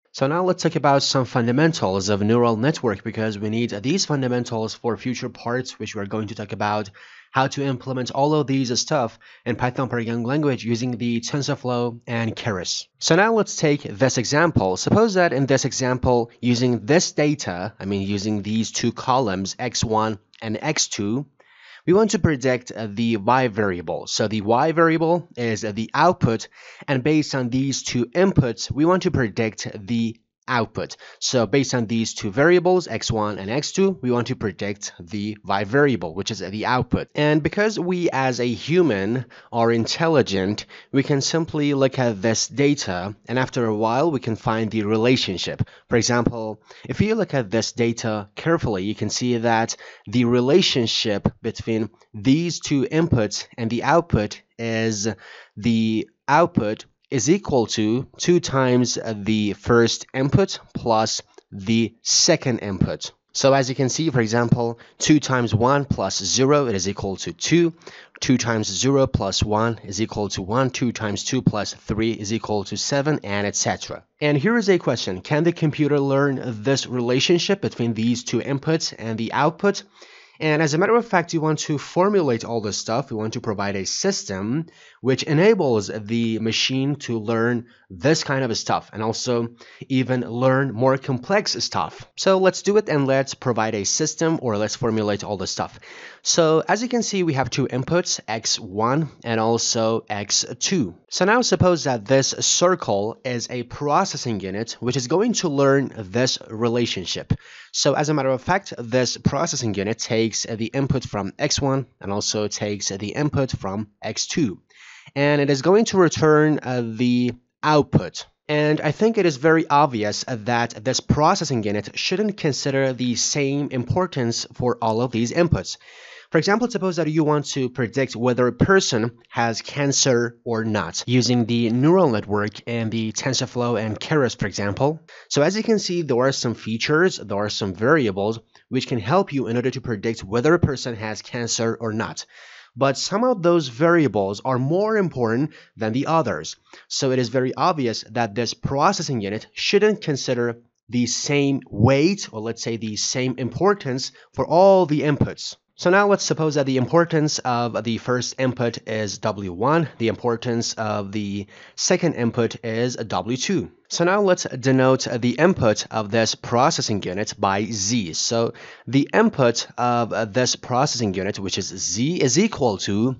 So now let's talk about some fundamentals of neural network because we need these fundamentals for future parts, which we're going to talk about how to implement all of these stuff in Python programming language using the TensorFlow and Keras. So now let's take this example. Suppose that in this example, using this data, using these two columns, x1 and x2, we want to predict the y variable. So the y variable is the output, and based on these two inputs, we want to predict the output. So based on these two variables, x1 and x2, we want to predict the y variable, which is the output. And because we as a human are intelligent, we can simply look at this data, and after a while, we can find the relationship. For example, if you look at this data carefully, you can see that the relationship between these two inputs and the output is the output is equal to 2 times the first input plus the second input. So as you can see, for example, 2 times 1 plus 0, it is equal to 2. 2 times 0 plus 1 is equal to 1. 2 times 2 plus 3 is equal to 7, and etc. And here is a question. Can the computer learn this relationship between these two inputs and the output? And as a matter of fact, you want to formulate all this stuff. You want to provide a system which enables the machine to learn this kind of stuff and also even learn more complex stuff. So let's do it and let's provide a system, or let's formulate all this stuff. So as you can see, we have two inputs, x1 and also x2. So now suppose that this circle is a processing unit which is going to learn this relationship. So as a matter of fact, this processing unit takes the input from x1 and also takes the input from x2. And it is going to return the output. And I think it is very obvious that this processing unit shouldn't consider the same importance for all of these inputs. For example, suppose that you want to predict whether a person has cancer or not using the neural network and the TensorFlow and Keras, for example. So as you can see, there are some features, there are some variables which can help you in order to predict whether a person has cancer or not. But some of those variables are more important than the others. So it is very obvious that this processing unit shouldn't consider the same weight, or let's say the same importance for all the inputs. So now let's suppose that the importance of the first input is W1, the importance of the second input is W2. So now let's denote the input of this processing unit by Z. So the input of this processing unit, which is Z, is equal to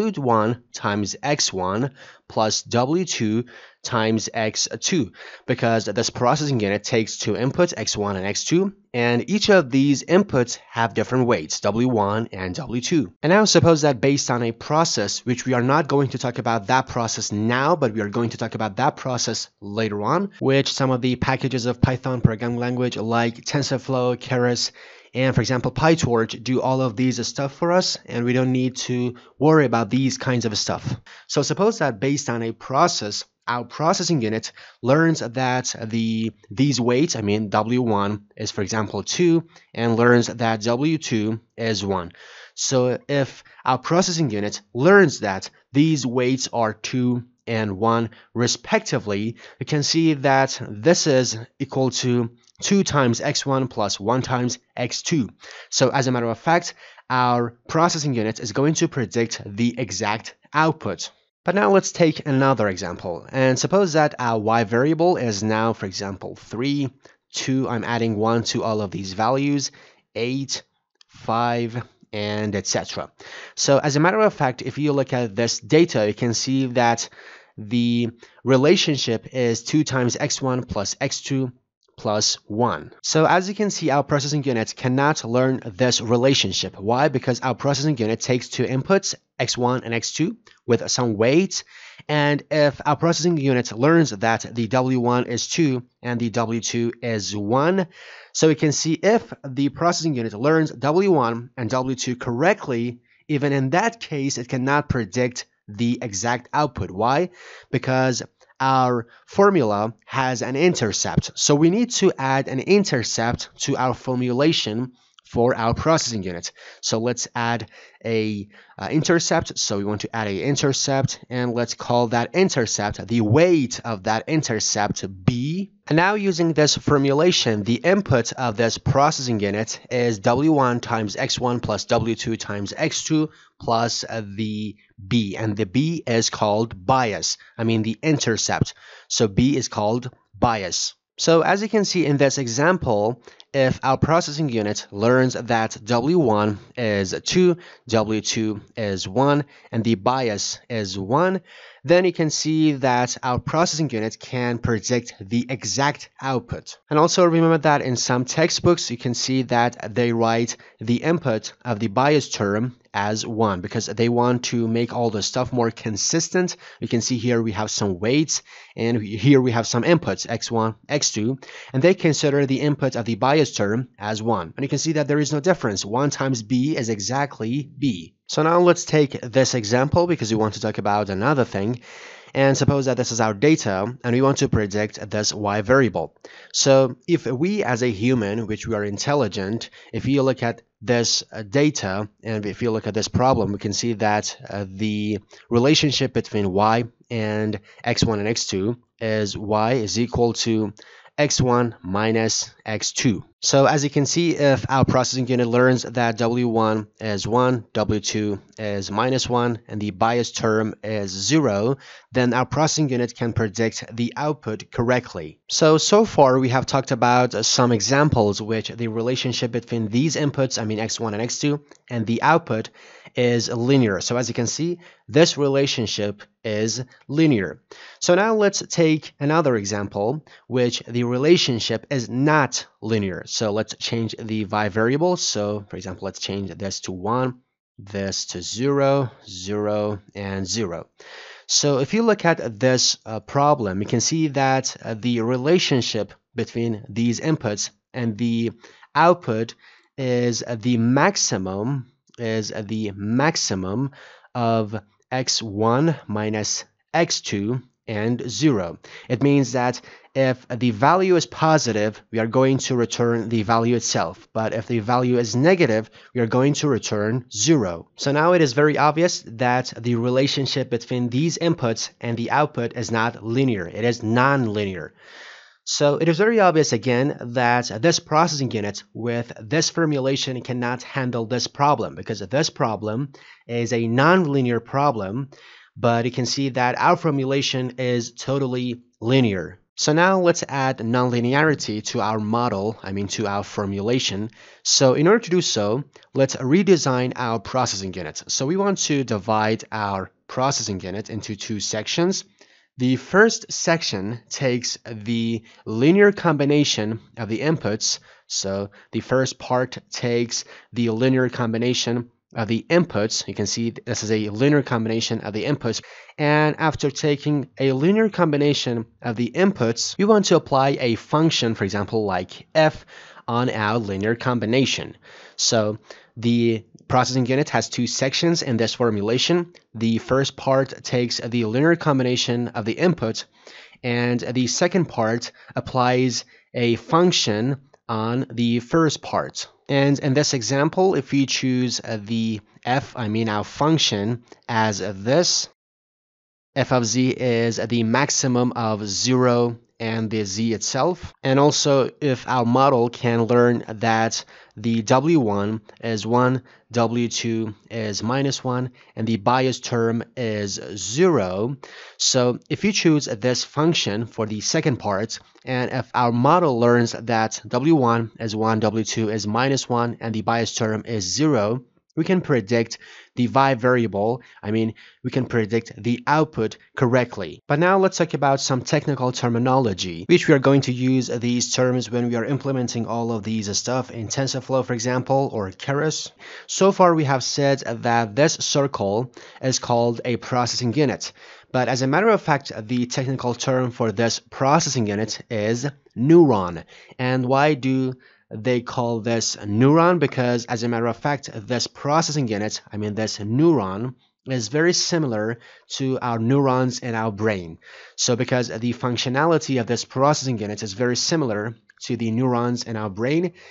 W1 times X1 plus W2 times X2, because this processing unit takes two inputs, X1 and X2, and each of these inputs have different weights, W1 and W2. And now suppose that based on a process, which we are not going to talk about that process now, but we are going to talk about that process later on, which some of the packages of Python programming language like TensorFlow, Keras, and for example PyTorch do all of these stuff for us, and we don't need to worry about these kinds of stuff. So suppose that based on a process, our processing unit learns that these weights, W1 is for example 2, and learns that W2 is 1. So if our processing unit learns that these weights are 2 and 1 respectively, you can see that this is equal to 2 times x1 plus 1 times x2. So as a matter of fact, our processing unit is going to predict the exact output. But now let's take another example, and suppose that our y variable is now, for example, 3, 2, I'm adding 1 to all of these values, 8, 5, and etc. So as a matter of fact, if you look at this data, you can see that the relationship is 2 times x1 plus x2 plus 1. So as you can see, our processing unit cannot learn this relationship. Why? Because our processing unit takes two inputs, x1 and x2, with some weights. And if our processing unit learns that the W1 is 2 and the W2 is 1, so we can see if the processing unit learns W1 and W2 correctly, even in that case, it cannot predict the exact output. Why? Because our formula has an intercept. So we need to add an intercept to our formulation for our processing unit. So let's add a intercept. So we want to add a intercept, and let's call that intercept, the weight of that intercept, B. And now using this formulation, the input of this processing unit is W1 times X1 plus W2 times X2 plus the B, and the B is called bias. I mean the intercept. So B is called bias. So as you can see in this example, if our processing unit learns that W1 is 2, W2 is 1, and the bias is 1, then you can see that our processing unit can predict the exact output. And also remember that in some textbooks, you can see that they write the input of the bias term as 1 because they want to make all the stuff more consistent. You can see here we have some weights, and here we have some inputs, x1, x2, and they consider the input of the bias term as 1. And you can see that there is no difference. 1 times b is exactly b. So now let's take this example because we want to talk about another thing. And suppose that this is our data and we want to predict this y variable. So if we as a human, which we are intelligent, if you look at this data and if you look at this problem, we can see that the relationship between y and x1 and x2 is y is equal to x1 minus x2. So as you can see, if our processing unit learns that w1 is 1, w2 is minus 1, and the bias term is 0, then our processing unit can predict the output correctly. So far we have talked about some examples which the relationship between these inputs, I mean x1 and x2, and the output is linear. So as you can see, this relationship is linear. So now let's take another example which the relationship is not linear. So let's change the y variable. So for example, let's change this to 1, this to 0, 0, and 0. So if you look at this problem, you can see that the relationship between these inputs and the output is the maximum of x1 minus x2 and 0. It means that if the value is positive, we are going to return the value itself. But if the value is negative, we are going to return 0. So now it is very obvious that the relationship between these inputs and the output is not linear. It is non-linear. So it is very obvious again that this processing unit with this formulation cannot handle this problem because this problem is a non-linear problem, but you can see that our formulation is totally linear. So now let's add nonlinearity to our model, to our formulation. So in order to do so, let's redesign our processing unit. So we want to divide our processing unit into two sections. The first section takes the linear combination of the inputs. So the first part takes the linear combination of the inputs. You can see this is a linear combination of the inputs. And after taking a linear combination of the inputs, we want to apply a function, for example, like f on our linear combination. So the processing unit has two sections in this formulation. The first part takes the linear combination of the input, and the second part applies a function on the first part. And in this example, if we choose the f, our function, as this, f of z is the maximum of 0 and the z itself. And also, if our model can learn that the w1 is 1, w2 is minus 1, and the bias term is 0. So if you choose this function for the second part, and if our model learns that w1 is 1, w2 is minus 1, and the bias term is 0, we can predict the y variable, we can predict the output correctly. But now let's talk about some technical terminology, which we are going to use these terms when we are implementing all of these stuff in TensorFlow, for example, or Keras. So far we have said that this circle is called a processing unit. But as a matter of fact, the technical term for this processing unit is neuron. And why do they call this neuron? Because as a matter of fact, this processing unit, this neuron, is very similar to our neurons in our brain. So because the functionality of this processing unit is very similar to the neurons in our brain,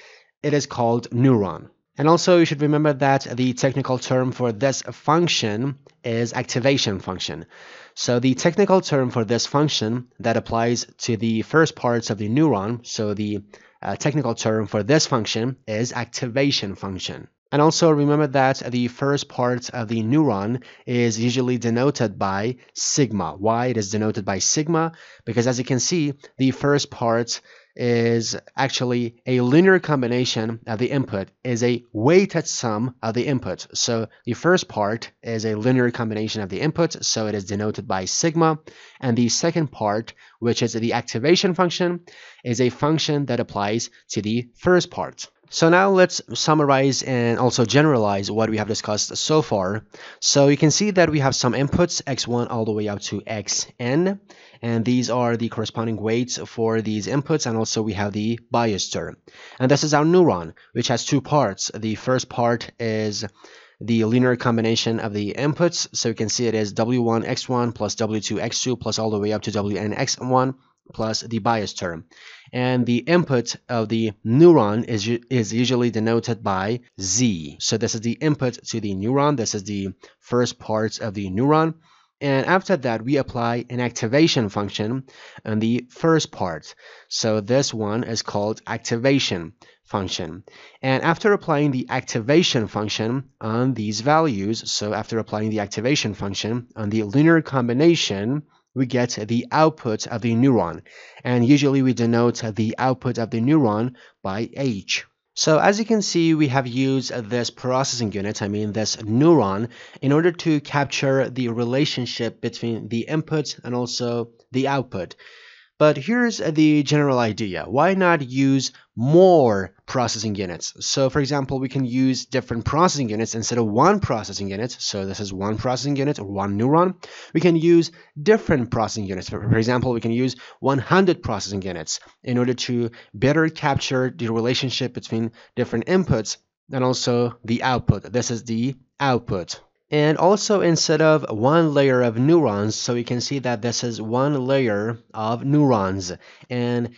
it is called neuron. And also you should remember that the technical term for this function is activation function. So the technical term for this function that applies to the first parts of the neuron, so the technical term for this function is activation function. And also remember that the first part of the neuron is usually denoted by sigma. Why it is denoted by sigma? Because as you can see, the first part is actually a linear combination of the input, is a weighted sum of the input. So the first part is a linear combination of the input, so it is denoted by sigma. And the second part, which is the activation function, is a function that applies to the first part. So now let's summarize and also generalize what we have discussed so far. So you can see that we have some inputs, x1 all the way up to xn, and these are the corresponding weights for these inputs, and also we have the bias term. And this is our neuron, which has two parts. The first part is the linear combination of the inputs, so you can see it is w1 x1 plus w2 x2 plus all the way up to wn x1 plus the bias term. And the input of the neuron is usually denoted by z. So this is the input to the neuron. This is the first part of the neuron. And after that, we apply an activation function on the first part. So this one is called activation function. And after applying the activation function on these values, so after applying the activation function on the linear combination, we get the output of the neuron, and usually we denote the output of the neuron by h. So as you can see, we have used this processing unit, this neuron, in order to capture the relationship between the input and also the output. But here's the general idea. Why not use more processing units? So for example, we can use different processing units instead of one processing unit. So this is one processing unit or one neuron. We can use different processing units. For example, we can use 100 processing units in order to better capture the relationship between different inputs and also the output. This is the output. And also instead of one layer of neurons, so you can see that this is one layer of neurons, and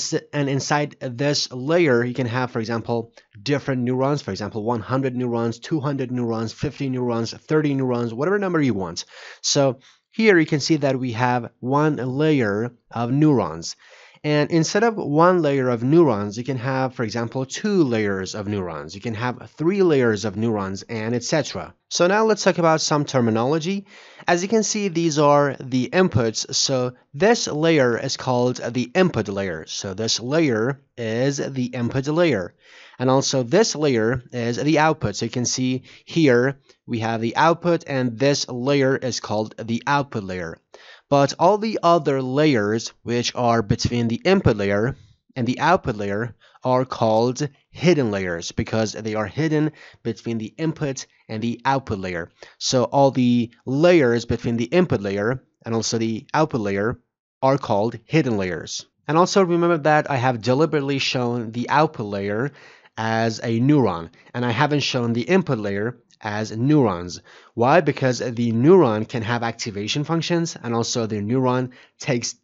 inside this layer you can have, for example, different neurons, for example 100 neurons, 200 neurons, 50 neurons, 30 neurons, whatever number you want. So here you can see that we have one layer of neurons. And instead of one layer of neurons, you can have, for example, 2 layers of neurons. You can have 3 layers of neurons, and etc. So now let's talk about some terminology. As you can see, these are the inputs. So this layer is called the input layer. So this layer is the input layer. And also this layer is the output. So you can see here we have the output, and this layer is called the output layer. But all the other layers, which are between the input layer and the output layer, are called hidden layers because they are hidden between the input and the output layer. So all the layers between the input layer and also the output layer are called hidden layers. And also remember that I have deliberately shown the output layer as a neuron, and I haven't shown the input layer as neurons. Why? Because the neuron can have activation functions, and also the neuron takes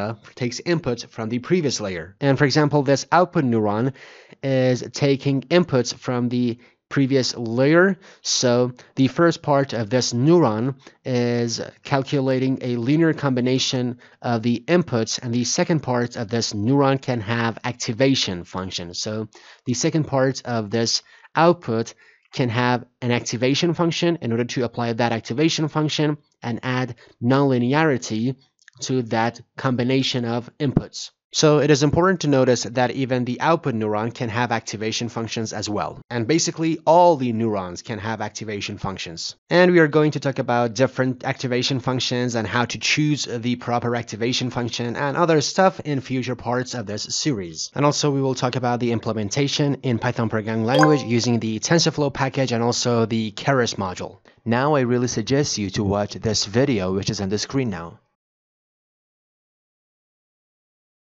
input from the previous layer. And for example, this output neuron is taking inputs from the previous layer. So the first part of this neuron is calculating a linear combination of the inputs, and the second part of this neuron can have activation function. So the second part of this output can have an activation function in order to apply that activation function and add nonlinearity to that combination of inputs. So it is important to notice that even the output neuron can have activation functions as well. And basically all the neurons can have activation functions. And we are going to talk about different activation functions and how to choose the proper activation function and other stuff in future parts of this series. And also we will talk about the implementation in Python programming language using the TensorFlow package and also the Keras module. Now I really suggest you to watch this video which is on the screen now.